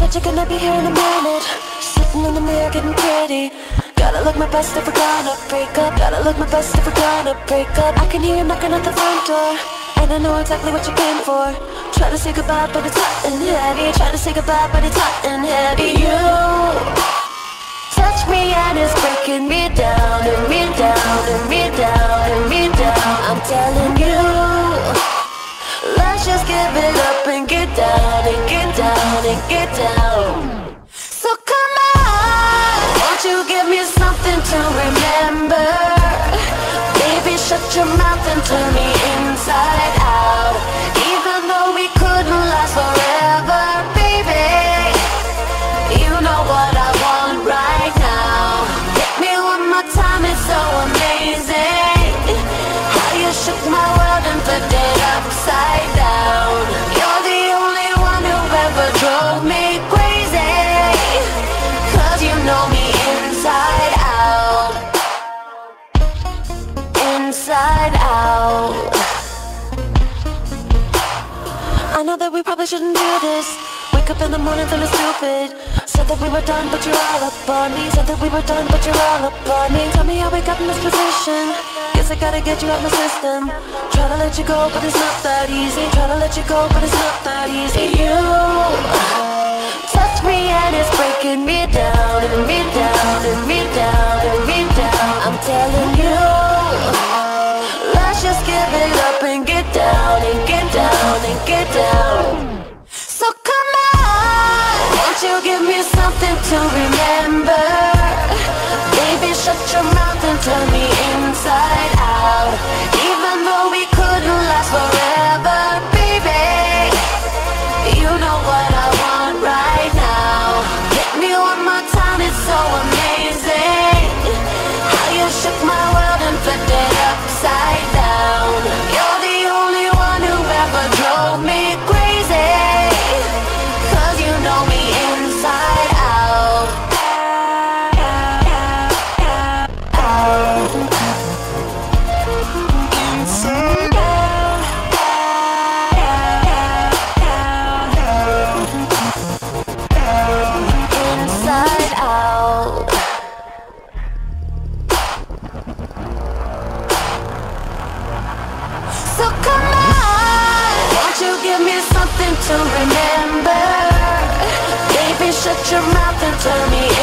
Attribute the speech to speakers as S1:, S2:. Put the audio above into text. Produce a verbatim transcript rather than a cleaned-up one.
S1: Bet you're gonna be here in a minute. Sitting in the mirror getting pretty. Gotta look my best if we're gonna break up. Gotta look my best if we're gonna break up. I can hear you knocking at the front door, and I know exactly what you came for. Try to say goodbye but it's hot and heavy. Try to say goodbye but it's hot and heavy. You touch me and it's breaking me down, and me down, and me down, and me down. I'm telling you, let's just give it up and get down, and get down, and get down. So come on, won't you give me something to remember? Baby, shut your mouth and turn me inside out. Even though we couldn't last forever, baby, you know what I want right now. Hit me one more time, it's so amazing how you shook my world and flipped it upside down. You're the only one who ever drove me crazy, 'cause you know me inside out. Inside out. I know that we probably shouldn't do this. Wake up in the morning feeling stupid. Said that we were done but you're all up on me. Said that we were done but you're all up on me. Tell me how we got in this position. Guess I gotta get you out my system. Try to let you go but it's not that easy. Try to let you go but it's not that easy. You touch me and it's breaking me down, and me down, and me down, and me down. I'm telling you, let's just give it up and get down, and get down, and get down. So come on, won't you give me something to remember? Baby, shut your mouth and turn me inside out. Even though we couldn't last forever, baby, you know what I want right now. Hit me one more time, it's so amazing how you shook my world and flipped it upside down. You're the only one who ever drove me crazy, 'cause you know me inside out. Inside out. Inside out. So come on, won't you give me something to remember? Baby, shut your mouth and turn me